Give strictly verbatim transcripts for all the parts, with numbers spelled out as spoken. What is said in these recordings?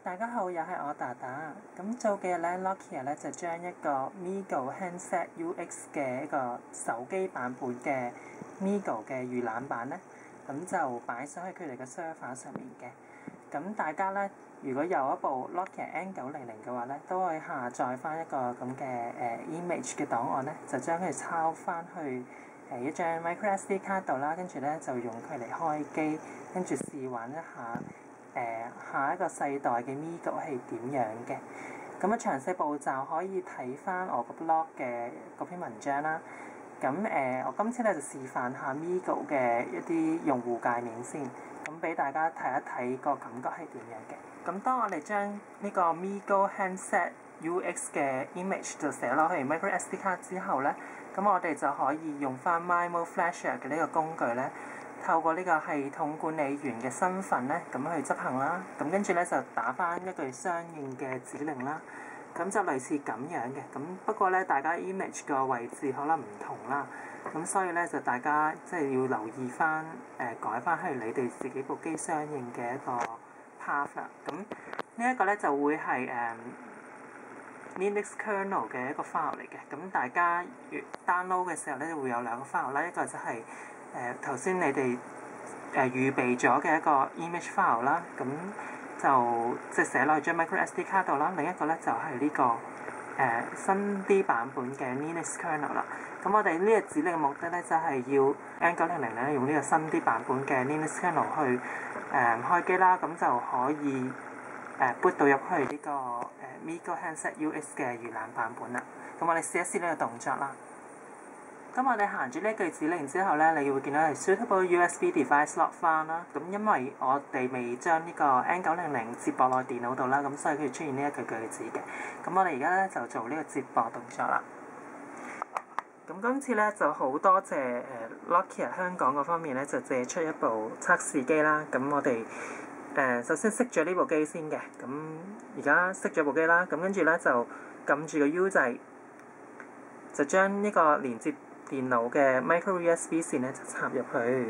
大家好，又係我達達。咁早幾日咧 Nokia 咧就將一個 Migo Handset U X 嘅一個手機版本嘅 Migo 嘅預覽版咧，咁就擺上去佢哋嘅 server 上面嘅。咁大家咧，如果有一部 Nokia N 九零零嘅話咧，都可以下載翻一個咁嘅誒 image 嘅檔案咧，就將佢抄翻去誒一張 microSD 卡度啦，跟住咧就用佢嚟開機，跟住試玩一下。誒、呃、下一個世代嘅 Migo 係點樣嘅？咁啊詳細步驟可以睇翻我個 blog 嘅嗰篇文章啦。咁誒、呃，我今次咧就示範下 Migo 嘅一啲用戶界面先，咁俾大家睇一睇個感覺係點樣嘅。咁當我哋將呢個 Migo Handset U X 嘅 image 就寫落去 microSD 卡之後咧，咁我哋就可以用翻 MyMoFlasher 嘅呢個工具咧。透過呢個系統管理員嘅身份咧，咁去執行啦。咁跟住咧就打翻一句相應嘅指令啦。咁就類似咁樣嘅。咁不過咧，大家 image 個位置可能唔同啦。咁所以咧就大家即係要留意翻誒、呃、改翻去你哋自己部機相應嘅一個 path 啦。咁呢一個咧就會係誒、呃、Linux kernel 嘅一個 file 嚟嘅。咁大家越 download 嘅時候咧，會有兩個 file 啦，一個就係、是。誒頭先你哋誒、呃、預備咗嘅一個 image file 啦，咁就即係寫落去張 microSD 卡度啦。另一個咧就係、是、呢、這個誒、呃、新啲版本嘅 Linux kernel 啦。咁我哋呢個指令嘅目的咧就係、是、要 N 九零零咧用呢個新啲版本嘅 Linux kernel 去誒、呃、開機啦，咁就可以誒、呃、boot 到入去呢、這個誒、呃、Migo Handset U X 嘅預覽版本啦。咁我哋試一試呢個動作啦。咁我哋行住呢句指令之後咧，你會見到係 suitable U S B device lock 翻啦。咁因為我哋未將呢個 N 九零零接駁落電腦度啦，咁所以佢出現呢一句句子嘅。咁我哋而家咧就做呢個接駁動作啦。咁今次咧就好多謝誒 Nokia 香港嗰方面咧就借出一部測試機啦。咁我哋誒、呃、首先熄咗呢部機先嘅。咁而家熄咗部機啦。咁跟住咧就撳住個 U 掣，就將呢個連接電腦嘅 micro U S B 線咧就插入去，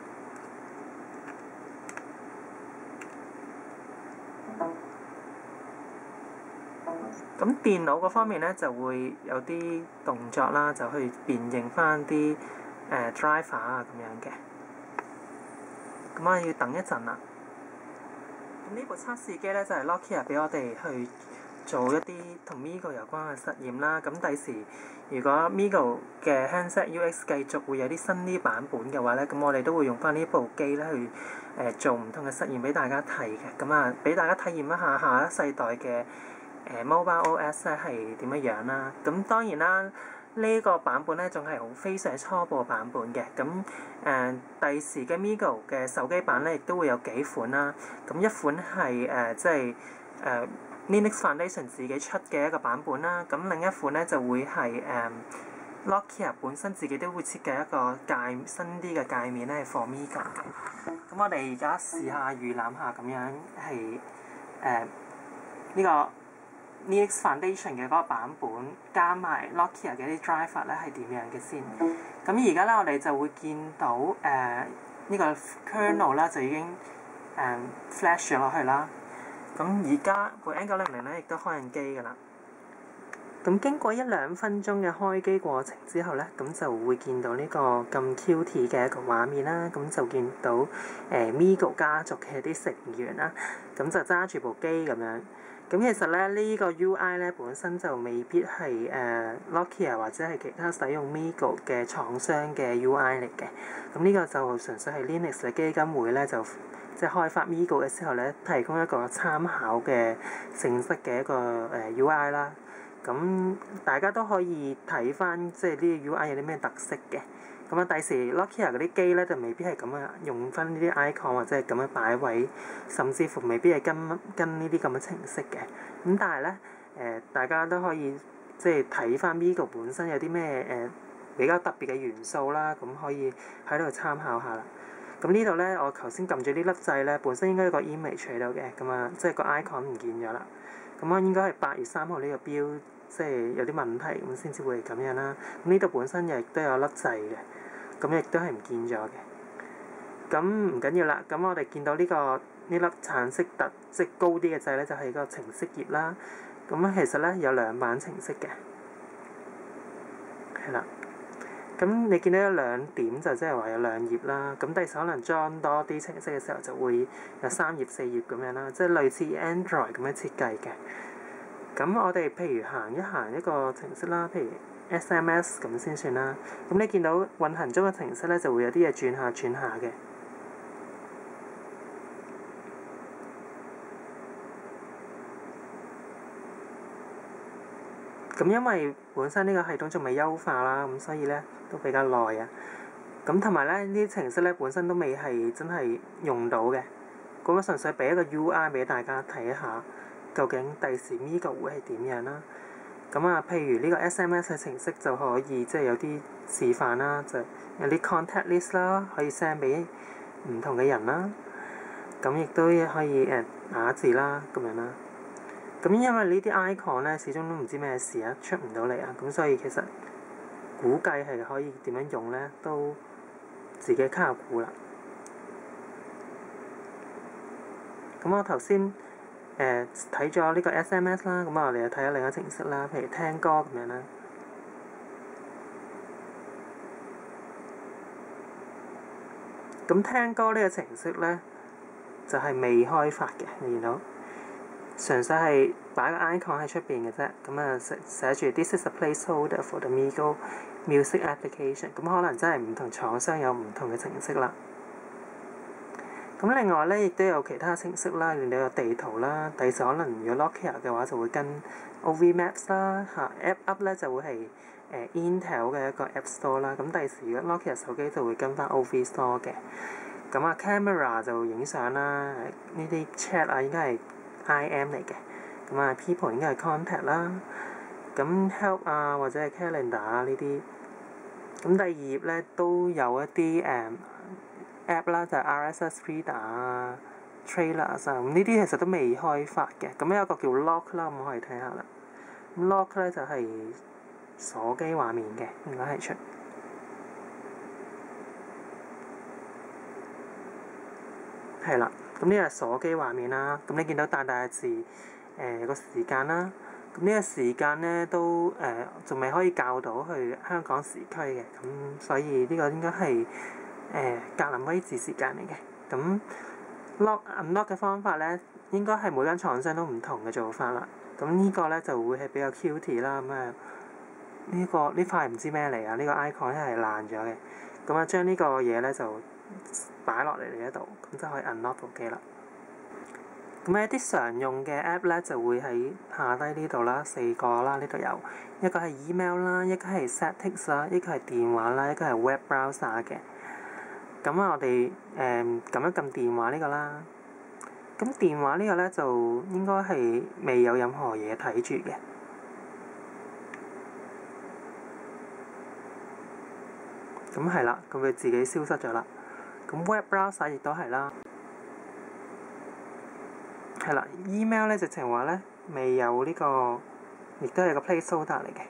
咁電腦嗰方面咧就會有啲動作啦，就去辨認翻啲誒 driver 啊咁樣嘅。咁我要等一陣啦。咁呢部測試機咧就係 Nokia 俾我哋去做一啲同 Migo 有關嘅實驗啦。咁第時如果 Migo 嘅 Handset U X 繼續會有啲新啲版本嘅話咧，咁我哋都會用翻呢部機咧去誒、呃、做唔同嘅實驗俾大家睇嘅。咁啊，俾大家體驗一下下一世代嘅誒、呃、Mobile O S 咧係點樣樣啦。咁當然啦，呢、呢個版本咧仲係好非常初步版本嘅。咁誒第時嘅 Migo 嘅手機版咧亦都會有幾款啦。咁一款係誒、呃、即係誒。呃Linux Foundation 自己出嘅一個版本啦，咁另一款咧就會係誒、um, Nokia 本身自己都會設計一個界新啲嘅界面咧，係 for Migo 嘅。咁我哋而家試下預覽下咁樣係誒呢個 Linux Foundation 嘅嗰個版本加埋 Nokia 嘅啲 driver 咧係點樣嘅先。咁而家咧我哋就會見到誒呢、呃這個 kernel 啦就已經誒、呃、flash 咗落去啦。咁而家部 N 九零零咧亦都開緊機㗎啦。咁經過一兩分鐘嘅開機過程之後咧，咁就會見到呢個咁 cute 嘅一個畫面啦。咁就見到誒、呃、Migo 家族嘅啲成員啦，咁就揸住部機咁樣。咁其實咧呢、呢個 U I 咧本身就未必係誒、呃、Nokia 或者係其他使用 Migo 嘅廠商嘅 U I 嚟嘅。咁呢個就純粹係 Linux 嘅基金會咧就。即係開發 Migo 嘅時候咧，提供一個參考嘅性質嘅一個誒 U I 啦。咁大家都可以睇翻，即係呢個 U I 有啲咩特色嘅。咁啊，第時 Nokia 嗰啲機咧就未必係咁樣用翻呢啲 icon 或者係咁樣擺位，甚至乎未必係跟跟呢啲咁嘅程式嘅。咁但係咧誒，大家都可以即係睇翻 Migo 本身有啲咩誒比較特別嘅元素啦，咁可以喺度參考下啦。咁呢度咧，我頭先撳住呢粒掣咧，本身應該有個 image 喺度嘅，咁啊，即係個 icon 唔見咗啦。咁啊，應該係八月三號呢個標，即係有啲問題，咁先至會咁樣啦。咁呢度本身亦都有粒掣嘅，咁亦都係唔見咗嘅。咁唔緊要啦，咁我哋見到呢個呢粒橙色特即係高啲嘅掣咧，就係個程式頁啦。咁其實咧有兩版程式嘅，係啦。咁你見到有兩點就即係話有兩頁啦。咁第時可能裝多啲程式嘅時候就會有三頁四頁咁樣啦，即係類似 Android 咁樣設計嘅。咁我哋譬如行一行一個程式啦，譬如 S M S 咁先算啦。咁你見到運行中嘅程式咧就會有啲嘢轉下轉下嘅。咁因為本身呢個系統仲未優化啦，咁所以咧都比較耐啊。咁同埋咧呢啲程式咧本身都未係真係用到嘅。咁我純粹俾一個 U I 俾大家睇一下，究竟第時 MeeGo 會係點樣啦。咁啊，譬如呢個 S M S 嘅程式就可以即係有啲示範啦，就有啲 contact list 啦，可以 send 俾唔同嘅人啦。咁亦都可以誒打字啦，咁樣啦。咁因為呢啲 icon 咧，始終都唔知咩事啊，出唔到嚟啊，咁所以其實估計係可以點樣用咧，都自己卡下估啦。咁我頭先誒睇咗呢個 S M S 啦，咁我哋又睇下另一個程式啦，譬如聽歌咁樣啦。咁聽歌呢個程式咧，就係、是、未開發嘅，你見到？純粹係擺個 icon 喺出邊嘅啫，咁啊寫寫住 This is a placeholder for the MeeGo Music application， 咁可能真係唔同廠商有唔同嘅程式啦。咁另外咧，亦都有其他程式啦，令到有地圖啦。第時可能如果 Nokia 嘅話，就會跟 O V Maps 啦，嚇 App Up 咧就會係誒、呃、Intel 嘅一個 App Store 啦。咁第時如果 Nokia 手機就會跟翻 O V Store 嘅。咁啊 Camera 就影相啦，呢啲 Chat 啊應該係I M 嚟嘅。咁啊 People 應該係 Contact 啦。咁 Help 啊或者係 Calendar 啊呢啲。咁第二頁咧都有一啲誒、嗯、App 啦，就係 R S S Reader 啊、Trailers 啊，咁呢啲其實都未開發嘅。咁有一個叫 Lock 啦，咁可以睇下啦。咁 Lock 咧就係、是、鎖機畫面嘅，應該係出。係啦，咁呢個係鎖機畫面啦。咁你見到大大嘅字，誒、呃、有個時間啦。咁呢個時間咧都誒仲未可以校到去香港時區嘅，咁所以呢個應該係誒格林威治時間嚟嘅。咁 lock unlock 嘅方法咧，應該係每間廠商都唔同嘅做法啦。咁呢個咧就會係比較 cute 啦。咁啊呢個呢塊唔知咩嚟啊？呢、這個 icon 係爛咗嘅。咁啊將呢個嘢咧就擺落嚟呢一度，咁就可以 unlock 部機啦。咁一啲常用嘅 app 咧就會喺下低呢度啦，四個啦，呢度有一個係 email 啦，一個係 settings 啦，一個係電話啦，一個係 web browser 嘅。咁啊，我哋誒撳一撳電話呢個啦。咁電話呢個咧就應該係未有任何嘢睇住嘅。咁係啦，咁佢自己消失咗啦。咁 web browser 亦都係啦。係啦 ，email 咧直情話咧未有呢、這個，亦都係個 placeholder 嚟嘅。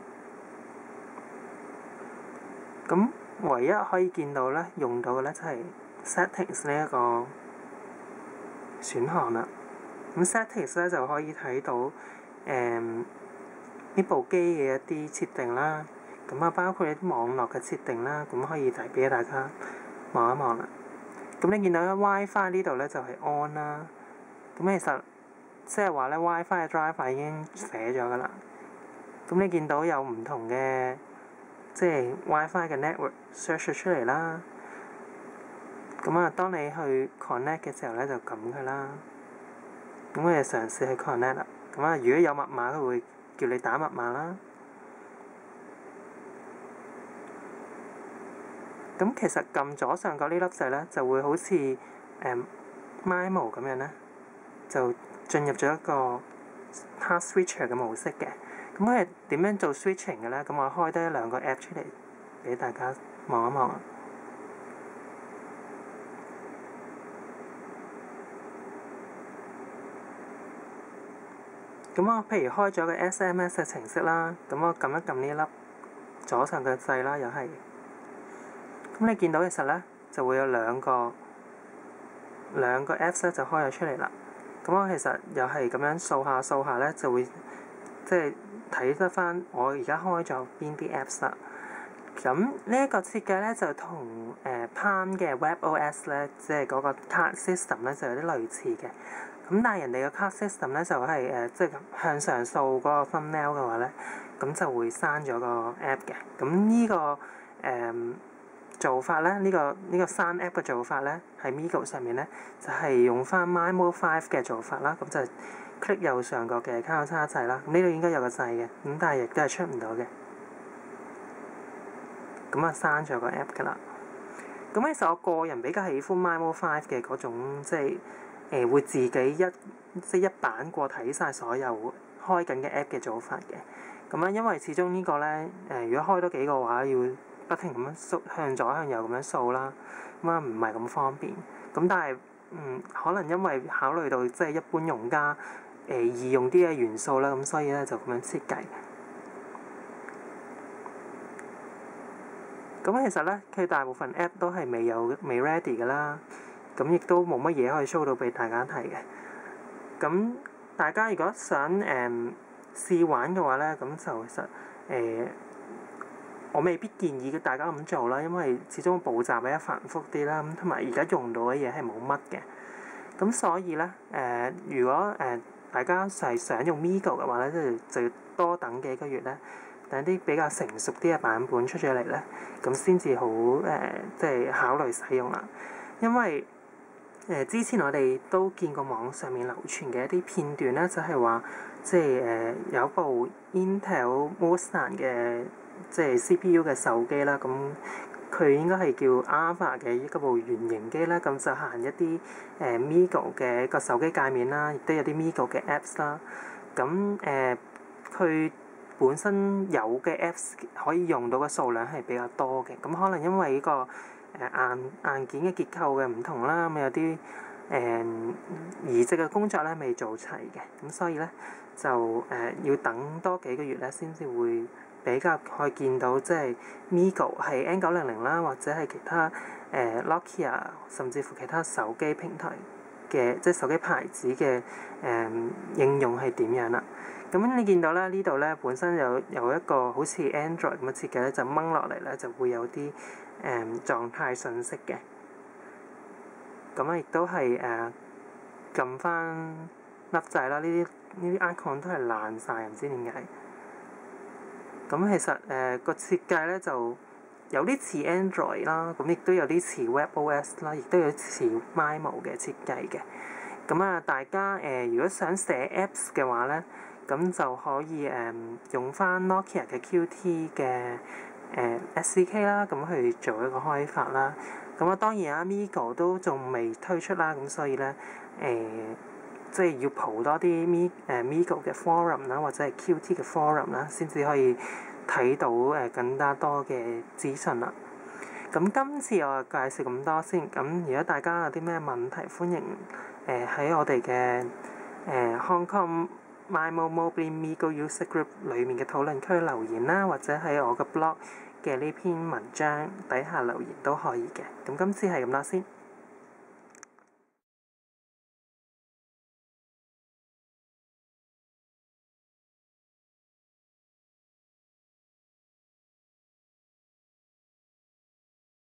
咁唯一可以見到咧，用到嘅咧就係 settings 呢一個選項啦。咁 settings 咧就可以睇到誒呢、嗯、部機嘅一啲設定啦。咁啊，包括一啲網絡嘅設定啦，咁可以提俾大家望一望啦。咁你見到咧 WiFi 呢度咧就係 on 啦。咁其實即係話咧 WiFi 嘅 driver 已經寫咗㗎啦。咁你見到有唔同嘅即係 WiFi 嘅 network search 出嚟啦。咁啊，當你去 connect 嘅時候咧，就撳佢啦。咁我哋嘗試去 connect 啦。咁啊，如果有密碼，佢會叫你打密碼啦。咁其實撳左上角呢粒掣咧，就會好似誒 MIMO 咁樣咧。就進入咗一個 task switcher 嘅模式嘅。咁佢係點樣做 switching 嘅咧？咁我開多一兩個 app 出嚟俾大家望一望。咁我譬如開咗個 S M S 嘅程式啦，咁我撳一撳呢一粒左上嘅掣啦，又係。咁你見到其實咧就會有兩個兩個 Apps 咧就開咗出嚟啦。咁我其實又係咁樣掃下掃下咧，就會即係睇得翻我而家開咗邊啲 Apps 啦。咁呢一個設計咧就同誒 Palm 嘅 WebOS 咧，即係嗰個 Card System 咧就有啲類似嘅。咁但係人哋嘅 Card System 咧就係誒即係向上掃嗰個 thumbnail 嘅話咧，咁就會刪咗個 App 嘅。咁呢、這個誒、呃、做法咧，呢、這個呢、這個刪 App 嘅做法咧，喺 Migo 上面咧就係、是、用翻 MIMO 五嘅做法啦。咁就 click 右上角嘅交叉掣啦。咁呢度應該有個掣嘅，咁但係亦都係出唔到嘅。咁啊，刪咗個 app 㗎啦。咁其實我個人比較喜歡 MIMO 五嘅嗰種，即係誒、呃、會自己一即係一版過睇晒所有開緊嘅 app 嘅做法嘅。咁啊，因為始終個呢個咧誒、呃，如果開多幾個嘅話，要不停咁樣掃向左向右咁樣掃啦，咁啊唔係咁方便。咁但係嗯，可能因為考慮到即係一般用家誒、呃、易用啲嘅元素啦，咁所以咧就咁樣設計。咁其實咧，佢大部分 app 都係未有未 ready 㗎啦，咁亦都冇乜嘢可以 show 到俾大家睇嘅。咁大家如果想誒、嗯、試玩嘅話咧，咁就其實誒、呃、我未必建議大家咁做啦，因為始終步驟比較繁複啲啦，咁同埋而家用到嘅嘢係冇乜嘅。咁所以咧誒、呃，如果誒、呃、大家係想用 Migo 嘅話咧，即就要多等幾個月咧。等啲比較成熟啲嘅版本出咗嚟咧，咁先至好誒，即係考慮使用啦。因為誒、呃、之前我哋都見過網上面流傳嘅一啲片段咧，就係話即係誒有部 Intel Mustang 嘅即係 C P U 嘅手機啦，咁佢應該係叫 Alpha 嘅一部原型機啦，咁就行一啲誒、呃、Migo 嘅一個手機界面啦，亦都有啲 Migo 嘅 Apps 啦。咁誒佢本身有嘅 Apps 可以用到嘅數量係比較多嘅，咁可能因為呢、這個誒、呃、硬硬件嘅結構嘅唔同啦，咁有啲誒、呃、移植嘅工作咧未做齊嘅，咁所以咧就誒、呃、要等多幾個月咧先至會比較可以見到即係 Migo 係 N 九零零啦，或者係其他誒、呃、Nokia 甚至乎其他手機平台嘅即係手機牌子嘅誒、呃、應用係點樣啦。咁你見到咧呢度咧本身有有一個好似 Android 咁嘅設計咧，就掹落嚟咧就會有啲誒、嗯、狀態信息嘅。咁啊，亦都係誒撳翻粒掣啦。呢啲呢啲 icon 都係爛晒，唔知點解。咁其實誒、呃、個設計咧就有啲似 Android 啦，咁亦都有啲似 WebOS 啦，亦都有啲似 MIMO 嘅設計嘅。咁啊，大家誒、呃、如果想寫 Apps 嘅話咧，咁就可以誒、嗯、用翻 Nokia 嘅 Q T 嘅誒、呃、S D K 啦，咁去做一個開發啦。咁啊，當然啊 Migo 都仲未推出啦，咁所以咧誒，即係要蒲多啲 Mi 誒 Migo 嘅 forum 啦，或者係 Q T 嘅 forum 啦，先至可以睇到誒更加多嘅資訊啦。咁今次我介紹咁多先。咁如果大家有啲咩問題，歡迎誒喺、呃、我哋嘅誒 Hong Kong MIMO Mobile Migo User Group 裏面嘅討論區留言啦，或者喺我嘅 blog 嘅呢篇文章底下留言都可以嘅。咁今次係咁多先。